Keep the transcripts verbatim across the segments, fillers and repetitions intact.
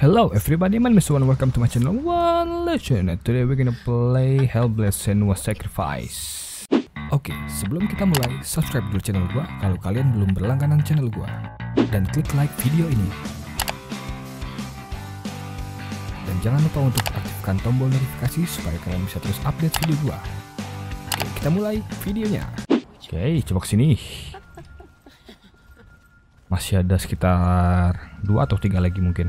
Hello everybody, my name is One, welcome to my channel One Legend. And today we're gonna play Hellblade: Senua's Sacrifice. Oke, okay, sebelum kita mulai, subscribe dulu channel gua kalau kalian belum berlangganan channel gua. Dan klik like video ini. Dan jangan lupa untuk aktifkan tombol notifikasi supaya kalian bisa terus update video gua. Oke, okay, kita mulai videonya. Oke, okay, coba kesini. Masih ada sekitar dua atau tiga lagi mungkin.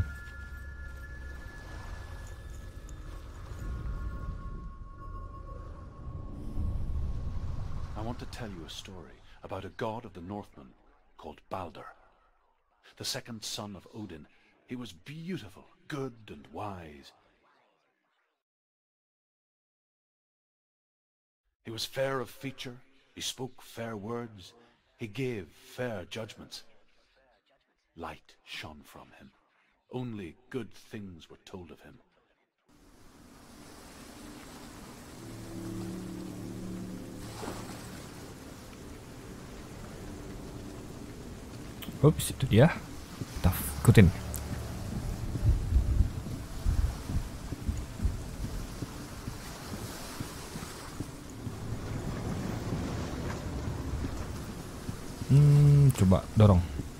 I want to tell you a story about a god of the Northmen called Balder. The second son of Odin. He was beautiful, good and wise. He was fair of feature, he spoke fair words, he gave fair judgments. Light shone from him. Only good things were told of him. Ups, itu dia. Kita ikutin. Hmm, coba dorong.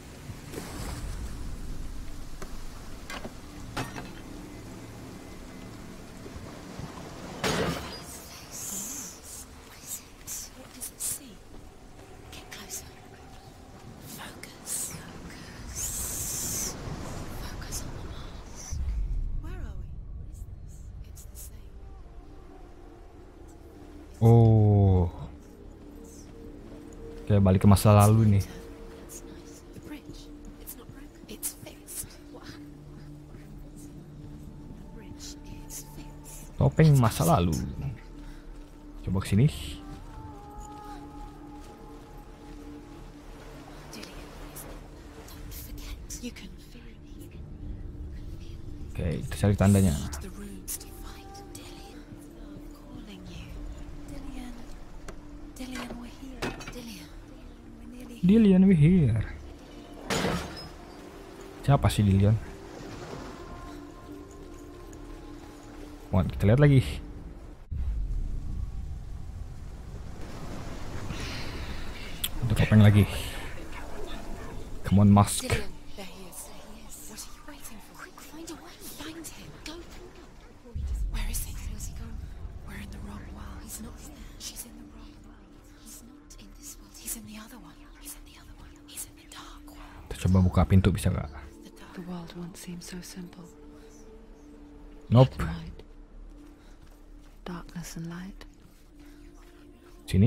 Oh, kayak balik ke masa lalu nih. Topeng masa lalu. Coba kesini. Oke, kita cari tandanya. Dillion, we here. Siapa sih Dillion? Wah, kita lihat lagi. Untuk topeng lagi. Come on, mask. Coba buka pintu, bisa nggak? Nope. Sini.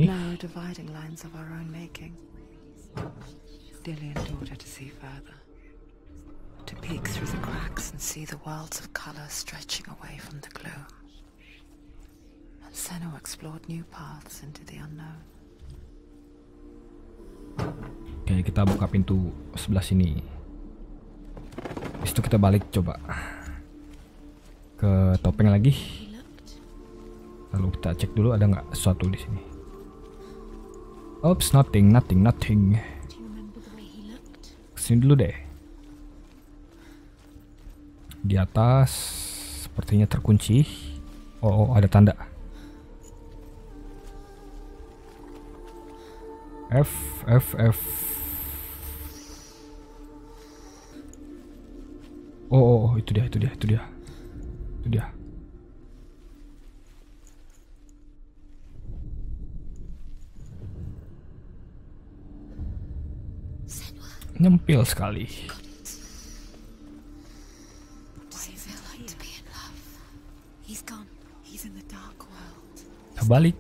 Dillion taught her to see further, to peek through the cracks and see the worlds of color stretching away from the gloom. And Senua explored new paths into the unknown. Oke, kita buka pintu sebelah sini. Habis itu kita balik coba ke topeng lagi. Lalu kita cek dulu ada nggak sesuatu di sini. Oops, nothing, nothing, nothing. Kesini dulu deh. Di atas sepertinya terkunci. Oh, oh ada tanda. F, F, F. Oh, oh, oh, itu dia, itu dia, itu dia, itu dia. Nyempil sekali. Kita balik.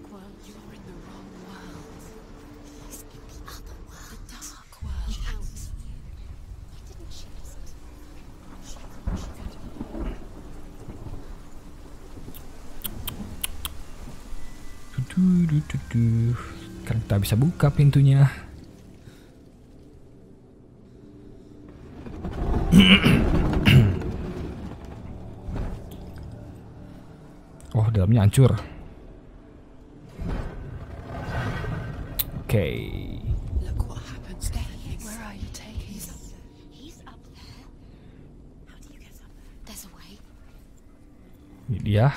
Sekarang kita bisa buka pintunya. Oh, dalamnya hancur. Oke. Okay. dia.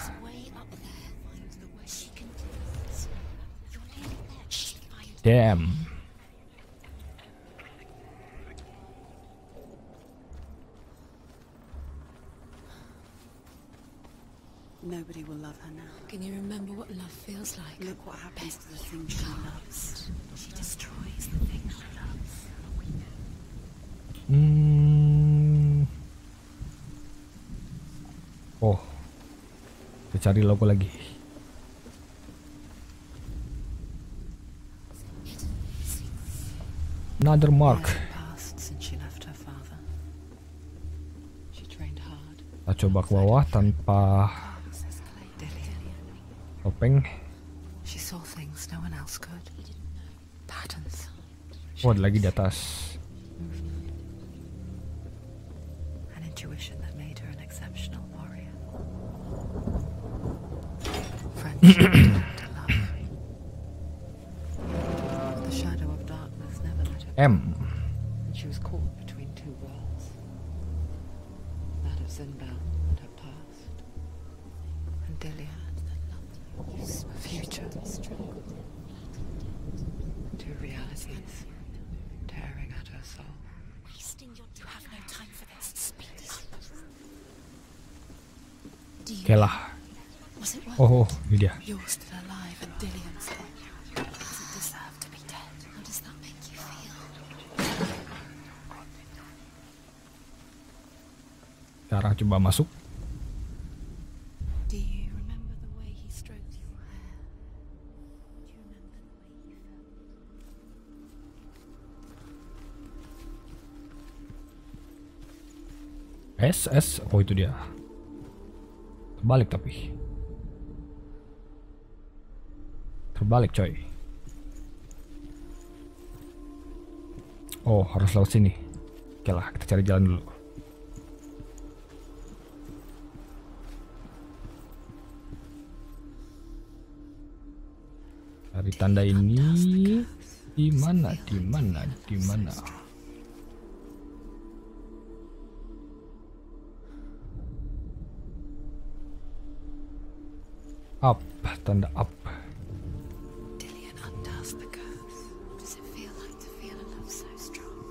Damn. Nobody will love her now. Can you remember what love feels like? Look what happens to the things she loves. She destroys the things she loves. Hmm. Oh, kita cari logo lagi. Another mark. Passed since she left her father. She trained hard. Kita coba ke bawah tanpa topeng. She saw things no one else could. Patterns. Oh, ada lagi di atas. An intuition that made her an exceptional warrior. Friendship to love. The shadow of darkness never let her. M. And she was caught between two worlds. That of Zinbao and her past. And Dillian. Future. Two realities tearing at her soul. You have no time for this. Speak up. Oke lah. Was it Oh, oh, ini dia. You're still alive and Dillian's dead. Doesn't deserve to be dead. How does that make you feel? Sekarang coba masuk. Do you remember the way he stroked your hair? Do you remember the way you felt? S S. Oh, itu dia. Terbalik tapi. Terbalik coy. Oh, harus lewat sini. Oke lah, kita cari jalan dulu. Cari tanda ini. Di mana? Di mana? Di mana? Up, tanda up. Dillian undoes the curse. What does it feel like to feel a love so strong?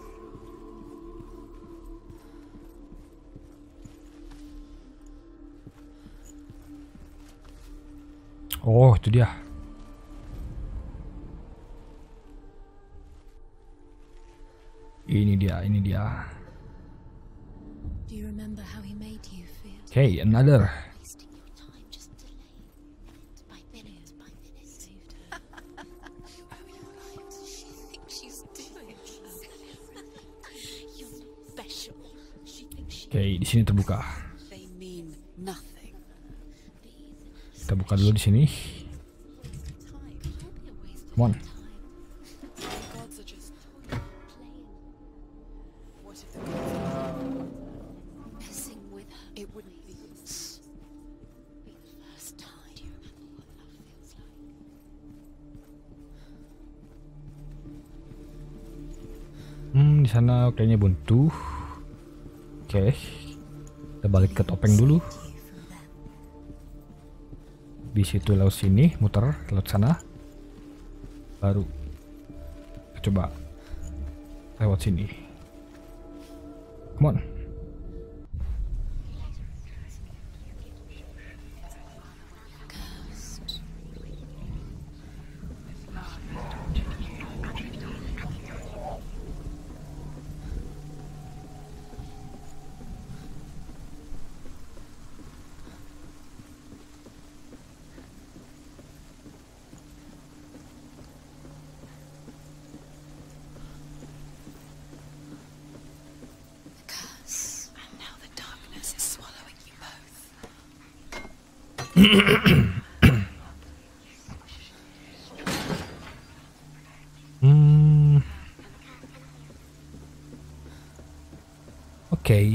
Oh, itu dia. Ini dia, ini dia. Do you remember how he made you feel? Okay, another. Wasting your time just delaying by minute by minute. Saved her. You owe your life to she thinks she's doing. You're not special. She thinks she. Okay, di sini terbuka. They mean nothing. Kita buka dulu di sini. Come on. Gods are just what if the gods Messing with her. it wouldn't be Be the first time. Do you remember what love feels like? Hmm, di sana kayaknya buntu. Oke. Kita balik ke topeng dulu. Di situ lewat sini, muter lewat sana. Baru kita coba lewat sini. Come on. Curse. And now the darkness is swallowing you both. Hmm. Oke.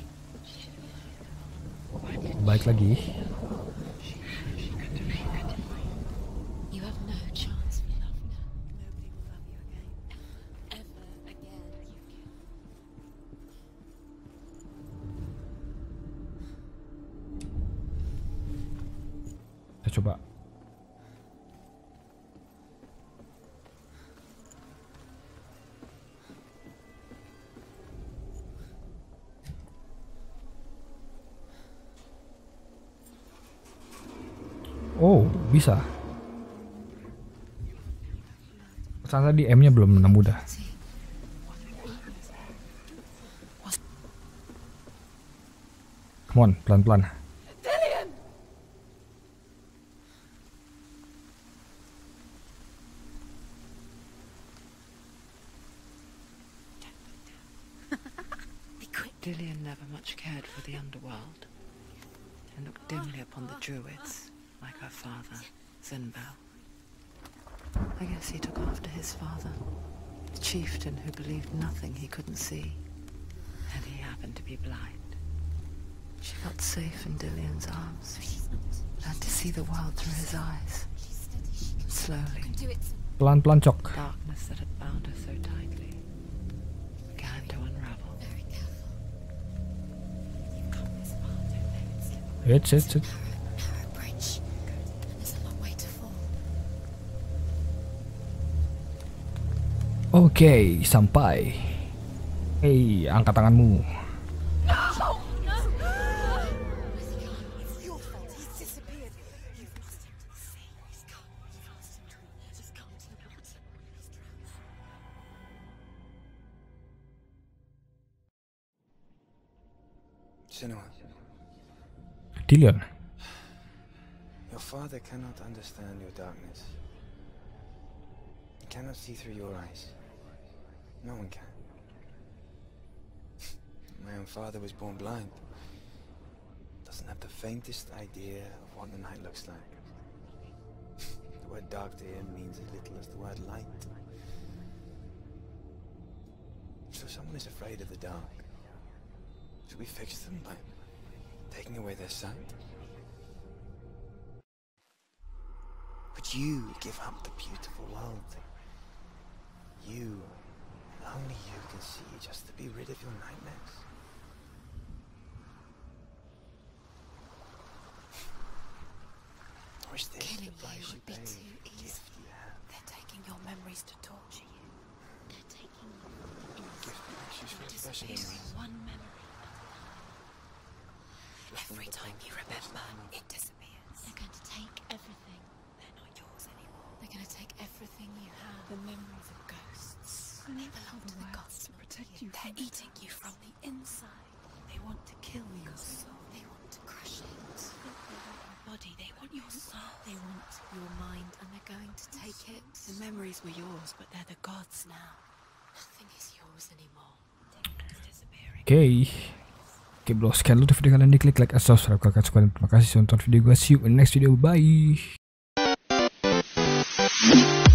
Baik lagi. You have no chance for love now. nobody will love you again. Ever again. You can. coba. Oh, bisa. Ternyata di M-nya belum nemu dah. Come on, pelan-pelan. Dillion never much cared for the underworld, and looked dimly upon the druids, like her father, Zinbao. I guess he took after his father, the chieftain who believed nothing he couldn't see, and he happened to be blind. She felt safe in Dillion's arms, learned to see the world through his eyes. Slowly, Pelan-pelan, Cok. darkness that had bound her so tightly began to unravel. Hits, hits, hits. Oke, sampai. Hei, angkat tanganmu. Senua, Dillion. your father cannot understand your darkness. He cannot see through your eyes. No one can. My own father was born blind. Doesn't have the faintest idea of what the night looks like. The word dark to him means as little as the word light. So someone is afraid of the dark. Should we fix them by taking away their sight? Would you give up the beautiful world? You, and only you can see, just to be rid of your nightmares? Or is this Killing the price you you would be pay too for the easy. gift you have? They're taking your memories to torture you. They're taking you Gift that makes you feel special in disappearing life. one memory at a time. Just Every another time part you of the remember, time. it disappears. They're going to take everything. They're not yours anymore. They're going to take everything you have. The memories of ghosts. They belong to the gods to protect you. They're eating you from the inside. They want to kill your soul. They want to crush it. They want your body. They want your soul. They want your mind, and they're going to take it. The memories were yours, but they're the gods now. Nothing is yours anymore. Things disappearing. Oke. Oke bro, sekian dulu video kalian, diklik like, subscribe kalau kalian suka, dan terima kasih sudah nonton video gue. See you in the next video, bye.